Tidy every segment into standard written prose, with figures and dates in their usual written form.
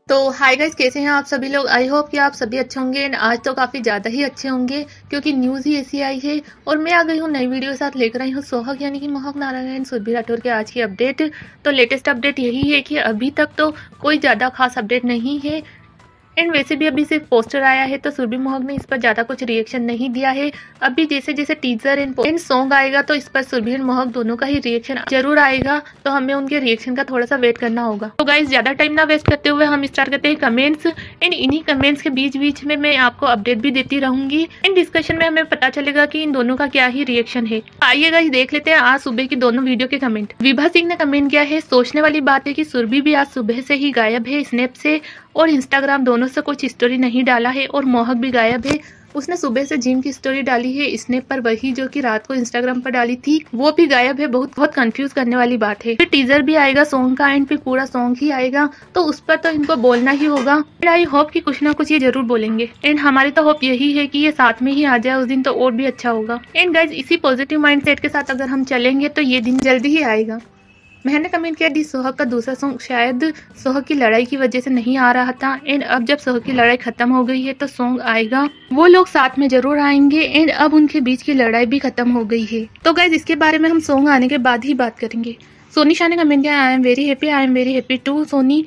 तो hi guys, कैसे हैं आप सभी लोग। आई होप कि आप सभी अच्छे होंगे एंड आज तो काफ़ी ज़्यादा ही अच्छे होंगे क्योंकि न्यूज़ ही ऐसी आई है और मैं आ गई हूँ नई वीडियो के साथ लेकर आई हूँ सोहग यानी कि महक नारायण सुरभि राठौर के आज की अपडेट। तो लेटेस्ट अपडेट यही है कि अभी तक तो कोई ज़्यादा खास अपडेट नहीं है एंड वैसे भी अभी सिर्फ पोस्टर आया है तो सुरभि महक ने इस पर ज़्यादा कुछ रिएक्शन नहीं दिया है। अभी जैसे जैसे टीजर एंड सॉन्ग आएगा तो इस पर सुरभि एंड महक दोनों का ही रिएक्शन जरूर आएगा, तो हमें उनके रिएक्शन का थोड़ा सा वेट करना होगा। तो गाइस ज़्यादा टाइम ना वेस्ट करते हुए हम स्टार्ट करते हैं कमेंट्स एंड इन्हीं कमेंट्स के बीच बीच में मैं आपको अपडेट भी देती रहूंगी एंड डिस्कशन में हमें पता चलेगा कि इन दोनों का क्या ही रिएक्शन है। आइए गाइस देख लेते हैं आज सुबह की दोनों वीडियो के कमेंट। विभा सिंह ने कमेंट किया है, सोचने वाली बात है कि सुरभि भी आज सुबह से ही गायब है स्नैप से और इंस्टाग्राम दोनों से कुछ स्टोरी नहीं डाला है और महक भी गायब है। उसने सुबह से जिम की स्टोरी डाली है स्नैप पर, वही जो कि रात को इंस्टाग्राम पर डाली थी वो भी गायब है। बहुत कंफ्यूज करने वाली बात है। फिर टीजर भी आएगा सॉन्ग का एंड फिर पूरा सॉन्ग ही आएगा तो उस पर तो इनको बोलना ही होगा एंड आई होप कि कुछ ना कुछ ये जरूर बोलेंगे एंड हमारी तो होप यही है कि ये साथ में ही आ जाए उस दिन तो और भी अच्छा होगा। एंड गाइज इसी पॉजिटिव माइंडसेट के साथ अगर हम चलेंगे तो ये दिन जल्दी ही आएगा। मैंने कमेंट किया दी सोहग का दूसरा सॉन्ग शायद सोहग की लड़ाई की वजह से नहीं आ रहा था एंड अब जब सोहग की लड़ाई खत्म हो गई है तो सॉन्ग आएगा, वो लोग साथ में जरूर आएंगे एंड अब उनके बीच की लड़ाई भी खत्म हो गई है। तो गाइज इसके बारे में हम सॉन्ग आने के बाद ही बात करेंगे। सोनी शाह ने कमेंट किया I am very happy to Sony.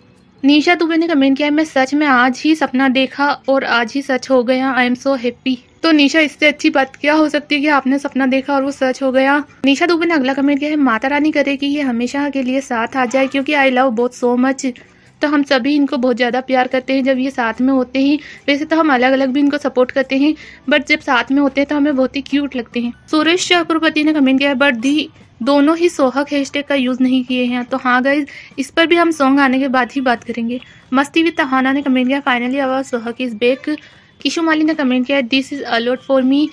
Nisha Dubey ने कमेंट किया मैं सच में आज ही सपना देखा और आज ही सच हो गया, आई एम सो हैप्पी। तो निशा इससे अच्छी बात क्या हो सकती है कि आपने सपना देखा और वो सच हो गया। निशा दुबे ने अगला कमेंट किया है माता रानी करे कि ये हमेशा के लिए साथ आ जाए क्योंकि I love both so much. तो हम सभी इनको बहुत ज़्यादा प्यार करते हैं जब ये साथ में होते हैं। वैसे तो हम अलग अलग भी इनको सपोर्ट करते हैं बट जब साथ में होते हैं तो हमें बहुत ही क्यूट लगते हैं। सुरेश चक्रवर्ती ने कमेंट किया है बट दी दोनों ही सोहग हैशटैग का यूज़ नहीं किए हैं। तो हाँ गाइज इस पर भी हम सॉन्ग आने के बाद ही बात करेंगे। मस्ती विद तहाना ने कमेंट किया finally our Sohag is back. Kishu Mali ने कमेंट किया this is a lot for me.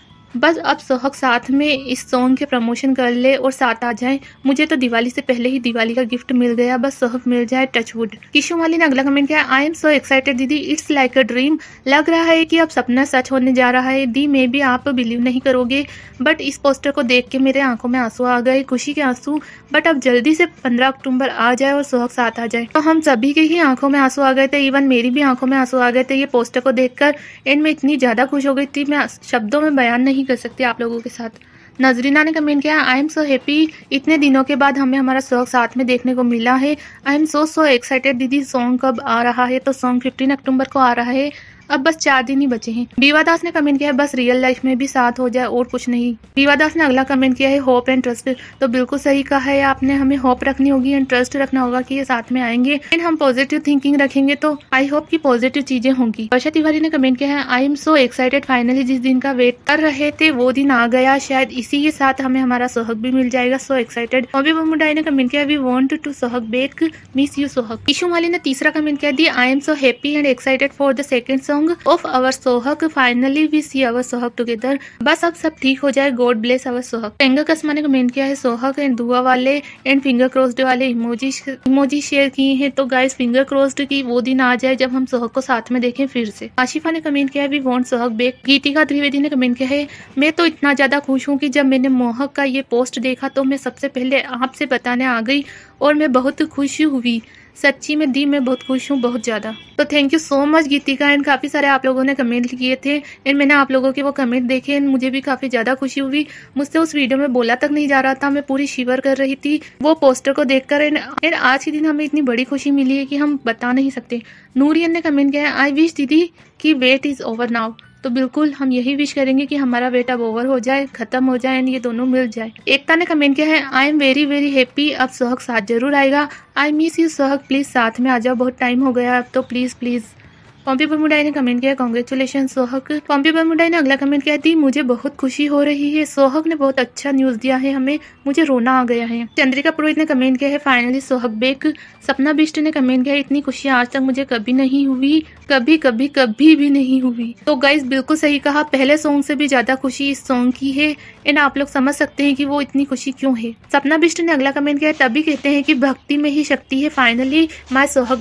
बस अब सोहग साथ में इस सॉन्ग के प्रमोशन कर ले और साथ आ जाए। मुझे तो दिवाली से पहले ही दिवाली का गिफ्ट मिल गया, बस सोहग मिल जाए, टचवुड। किशु माली ने अगला कमेंट किया आई एम सो एक्साइटेड दीदी, इट्स लाइक अ ड्रीम। लग रहा है कि अब सपना सच होने जा रहा है दी, मे भी आप बिलीव नहीं करोगे बट इस पोस्टर को देख के मेरे आंखों में आंसू आ गए, खुशी के आंसू। बट अब जल्दी से 15 अक्टूबर आ जाए और सोहग साथ आ जाए। तो हम सभी के ही आंखों में आंसू आ गए थे, इवन मेरी भी आंखों में आंसू आ गए थे ये पोस्टर को देखकर एंड मैं इतनी ज्यादा खुश हो गई थी मैं शब्दों में बयान नहीं कर सकती आप लोगों के साथ। नजरीना ने कमेंट किया आई एम सो हैप्पी, इतने दिनों के बाद हमें हमारा सॉन्ग साथ में देखने को मिला है। आई एम सो एक्साइटेड दीदी, सॉन्ग कब आ रहा है? तो सॉन्ग 15 अक्टूबर को आ रहा है, अब बस 4 दिन ही बचे हैं। बीवा दास ने कमेंट किया है बस रियल लाइफ में भी साथ हो जाए और कुछ नहीं। बीवा दास ने अगला कमेंट किया है होप एंड ट्रस्ट। तो बिल्कुल सही कहा है आपने, हमें होप रखनी होगी एंड ट्रस्ट रखना होगा कि ये साथ में आएंगे एंड हम पॉजिटिव थिंकिंग रखेंगे तो आई होप की पॉजिटिव चीजें होंगी। वर्षा तिवारी ने कमेंट किया है I am so excited, finally जिस दिन का वेट कर रहे थे वो दिन आ गया, शायद इसी के साथ हमें हमारा सोहग भी मिल जाएगा, सो एक्साइटेड। बॉबी बमुडाई ने कमेंट किया we want to Sohag back, miss you Sohag. Kishu Mali ने तीसरा कमेंट किया दी I am so happy and excited for the second song of our Sohag, finally we see our Sohag together. बस अब सब ठीक हो जाए, गॉड ब्लेस आवर सोहग। पेंगा कस्मा ने कमेंट किया है सोहग एंड दुआ वाले एंड फिंगर क्रोस्ड वाले इमोजी शेयर किए हैं। तो गाइस फिंगर क्रोस्ड की वो दिन आ जाए जब हम सोहग को साथ में देखें फिर से। आशिफा ने कमेंट किया है we want Sohag back. Geetika Trivedi ने कमेंट किया है मैं तो इतना ज्यादा खुश हूँ कि जब मैंने महक का ये पोस्ट देखा तो मैं सबसे पहले आपसे बताने आ गई और मैं बहुत खुश हुई, सच्ची में दी मैं बहुत खुश हूँ, बहुत ज्यादा। तो thank you so much Geetika and काफी सारे आप लोगों ने कमेंट किए थे एंड मैंने आप लोगों के वो कमेंट देखे एंड मुझे भी काफी ज्यादा खुशी हुई। मुझसे उस वीडियो में बोला तक नहीं जा रहा था, मैं पूरी शिवर कर रही थी वो पोस्टर को देखकर एंड आज के दिन हमें इतनी बड़ी खुशी मिली है कि हम बता नहीं सकते। नूरियन ने कमेंट किया आई विश दीदी की वेट इज ओवर नाउ। तो बिल्कुल हम यही विश करेंगे कि हमारा वेट अब ओवर हो जाए, खत्म हो जाए एंड ये दोनों मिल जाए। एकता ने कमेंट किया है आई एम वेरी हैप्पी, अब सोहग साथ जरूर आएगा, I miss you Sohag, please साथ में आ जाओ, बहुत टाइम हो गया अब तो प्लीज प्लीज। पॉम्पी बर्मुडाई ने कमेंट किया कांग्रेचुलेशन सोहग। पॉम्पी बर्मुडाई ने अगला कमेंट किया थी मुझे बहुत खुशी हो रही है, सोहग ने बहुत अच्छा न्यूज दिया है हमें, मुझे रोना आ गया है। चंद्रिका पुरोहित ने कमेंट किया है फाइनली सोहग बैक। सपना बिष्ट ने कमेंट किया इतनी खुशी आज तक मुझे कभी नहीं हुई, कभी भी नहीं हुई। तो गाइस बिल्कुल सही कहा, पहले सॉन्ग से भी ज्यादा खुशी इस सॉन्ग की है एंड आप लोग समझ सकते हैं कि वो इतनी खुशी क्यों है। सपना बिष्ट ने अगला कमेंट किया तभी कहते हैं कि भक्ति में ही शक्ति है, finally my Sohag back.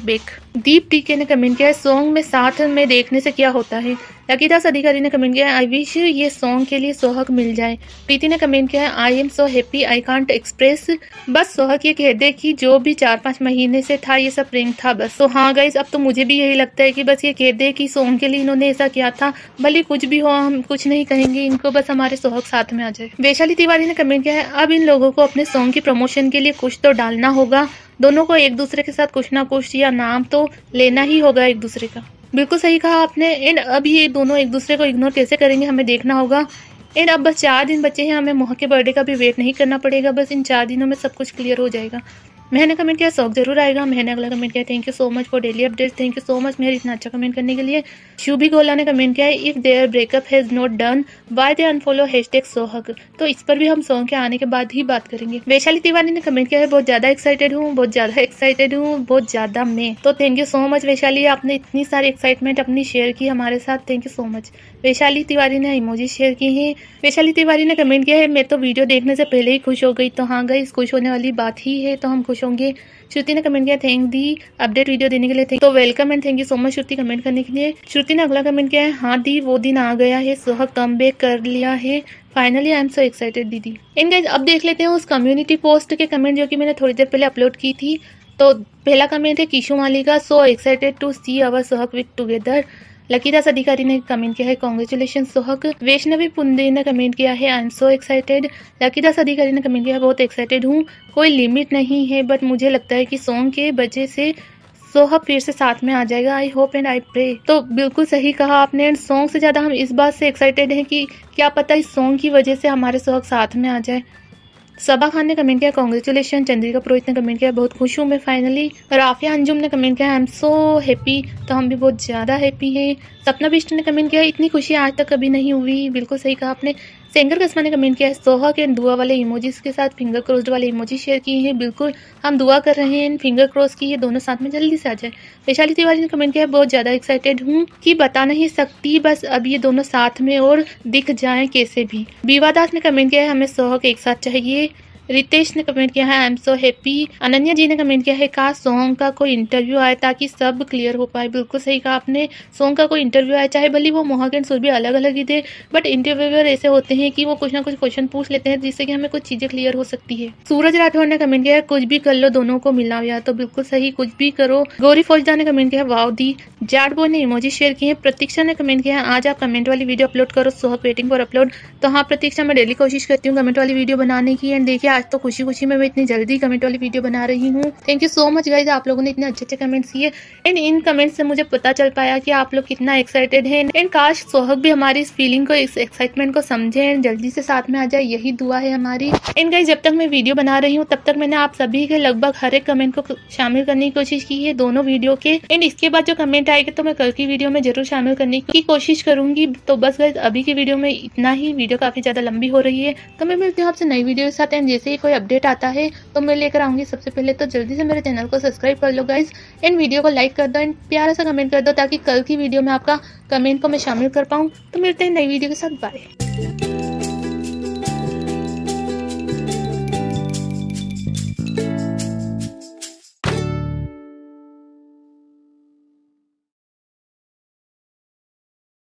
Deep TK ने कमेंट किया है, सॉन्ग में साथ में देखने से क्या होता है। लकीदास अधिकारी ने कमेंट किया है, आई विश ये सॉन्ग के लिए सोहग मिल जाए। प्रीति ने कमेंट किया है, I am so happy I can't express. बस सोहग ये कह दे कि जो भी 4-5 महीने से था ये सब प्रेम था बस। तो हाँ गाइस, अब तो मुझे भी यही लगता है कि बस ये कह दे कि सॉन्ग के लिए इन्होंने ऐसा किया था। भले कुछ भी हो, हम कुछ नहीं कहेंगे इनको, बस हमारे सोहग साथ में आ जाए। वैशाली तिवारी ने कमेंट किया है, अब इन लोगों को अपने सॉन्ग की प्रमोशन के लिए कुछ तो डालना होगा। दोनों को एक दूसरे के साथ कुछ ना कुछ या नाम तो लेना ही होगा एक दूसरे का। बिल्कुल सही कहा आपने। एंड अब ये दोनों एक दूसरे को इग्नोर कैसे करेंगे हमें देखना होगा। एंड अब बस 4 दिन बचे हैं, हमें मोह के बर्थडे का भी वेट नहीं करना पड़ेगा। बस इन 4 दिनों में सब कुछ क्लियर हो जाएगा। मैंने कमेंट किया सॉन्ग जरूर आएगा। मैंने अगला कमेंट किया, thank you so much for daily updates. Thank you so much मेरे इतना अच्छा कमेंट करने के लिए। शुभी गोला ने कमेंट किया है, if there breakup has not done why they unfollow #Sohag. तो इस पर भी हम सॉन्ग के आने के बाद ही बात करेंगे। वैशाली तिवारी ने कमेंट किया है, बहुत ज्यादा एक्साइटेड हूँ, बहुत ज्यादा एक्साइटेड हूँ, बहुत ज्यादा मैं। तो thank you so much Vaishali, आपने इतनी सारी एक्साइटमेंट अपनी शेयर की हमारे साथ। Thank you so much. Vaishali Tiwari ने इमोजी शेयर की है। वैशाली तिवारी ने कमेंट किया है, मैं तो वीडियो देखने से पहले ही खुश हो गई। तो हाँ गाइस, खुश होने वाली बात ही है, तो हम खुश होंगे। श्रुति ने कमेंट किया, थैंक दी अपडेट वीडियो देने के लिए। तो welcome and thank you so much Shruti comment करने के लिए। श्रुति ने अगला कमेंट किया है, हाँ दी वो दिन आ गया है, सोहग कम बैक कर लिया है, finally I am so excited दीदी। इन गाइस अब देख लेते हैं उस कम्युनिटी पोस्ट के कमेंट जो कि मैंने थोड़ी देर पहले अपलोड की थी। तो पहला कमेंट है Kishu Malika, so excited to see our Sohag with together. लकीदास अधिकारी ने कमेंट किया है, कांग्रेचुलेशन सोहग। वैष्णवी पुंदे ने कमेंट किया है, I am so excited. लकीदास Adhikari ने कमेंट किया है, बहुत एक्साइटेड हूँ, कोई लिमिट नहीं है, बट मुझे लगता है कि सॉन्ग के वजह से सोहग फिर से साथ में आ जाएगा। I hope and I pray. तो बिल्कुल सही कहा आपने। सॉन्ग से ज्यादा हम इस बात से एक्साइटेड हैं कि क्या पता इस सॉन्ग की वजह से हमारे सोहग साथ में आ जाए। सबा खान ने कमेंट किया, कांग्रेचुलेशन। चंद्रिका पुरोहित ने कमेंट किया, बहुत खुश हूँ मैं फाइनली। राफिया अंजुम ने कमेंट किया, आई एम सो हैप्पी। तो हम भी बहुत ज्यादा हैप्पी हैं। सपना बिष्ट ने कमेंट किया, इतनी खुशी आज तक कभी नहीं हुई। बिल्कुल सही कहा आपने। सेंगर कस्मा ने कमेंट किया है, सोहग एंड दुआ वाले इमोजीज के साथ फिंगर क्रॉस्ड वाले इमोजी शेयर किए हैं। बिल्कुल हम दुआ कर रहे हैं फिंगर क्रॉस की ये दोनों साथ में जल्दी से आ जाए। वैशाली तिवारी ने कमेंट किया है, बहुत ज्यादा एक्साइटेड हूँ कि बता नहीं सकती, बस अब ये दोनों साथ में और दिख जाएं कैसे भी। बीवा दास ने कमेंट किया है, हमें सोहग एक साथ चाहिए। रितेश ने कमेंट किया है, I am so happy. Ananya ji ने कमेंट किया है, काश सॉन्ग का कोई इंटरव्यू आए ताकि सब क्लियर हो पाए। बिल्कुल सही कहा आपने। सॉन्ग का कोई इंटरव्यू आए, चाहे भले वो मोहक एंड सुरभि अलग अलग ही थे, बट इंटरव्यूअर ऐसे होते हैं कि वो कुछ ना कुछ क्वेश्चन पूछ लेते हैं जिससे कि हमें कुछ चीजें क्लियर हो सकती है। सूरज राठौर ने कमेंट किया है, कुछ भी कर लो दोनों को मिलाओ यार। तो बिल्कुल सही, कुछ भी करो। गौरी फौजदार ने कमेंट किया, वाओ दी। जाट बॉय ने इमोजी शेयर किए। प्रतीक्षा ने कमेंट किया, आज आप कमेंट वाली वीडियो अपलोड करो, सोहग वेटिंग फॉर अपलोड। तो हाँ प्रतीक्षा, मैं डेली कोशिश करती हूँ कमेंट वाली वीडियो बनाने की। एंड देखिए आज तो खुशी खुशी में मैं इतनी जल्दी कमेंट वाली वीडियो बना रही हूँ। Thank you so much guys, आप लोगों ने इतने अच्छे अच्छे कमेंट्स किए। एंड इन कमेंट्स से मुझे पता चल पाया कि आप लोग कितना एक्साइटेड हैं। एंड काश सोहग भी हमारी इस फीलिंग को, इस एक्साइटमेंट को समझे एंड जल्दी से साथ में आ जाए, यही दुआ है हमारी। एंड गाइज जब तक मैं वीडियो बना रही हूँ तब तक मैंने आप सभी के लगभग हर एक कमेंट को शामिल करने की कोशिश की है दोनों वीडियो के। एंड इसके बाद जो कमेंट आएगा तो मैं कल की वीडियो में जरूर शामिल करने की कोशिश करूंगी। तो बस गाइज अभी की वीडियो में इतना ही। वीडियो काफी ज्यादा लंबी हो रही है, तो मैं मिलती हूँ आपसे नई वीडियो के साथ। एंड जैसे ही कोई अपडेट आता है तो मैं लेकर आऊंगी सबसे पहले। तो जल्दी से मेरे चैनल को सब्सक्राइब कर लो गाइज, एंड वीडियो को लाइक कर दो एंड प्यारा सा कमेंट कर दो ताकि कल की वीडियो में आपका कमेंट को मैं शामिल कर पाऊँ। तो मिलते हैं नई वीडियो के साथ, बाय।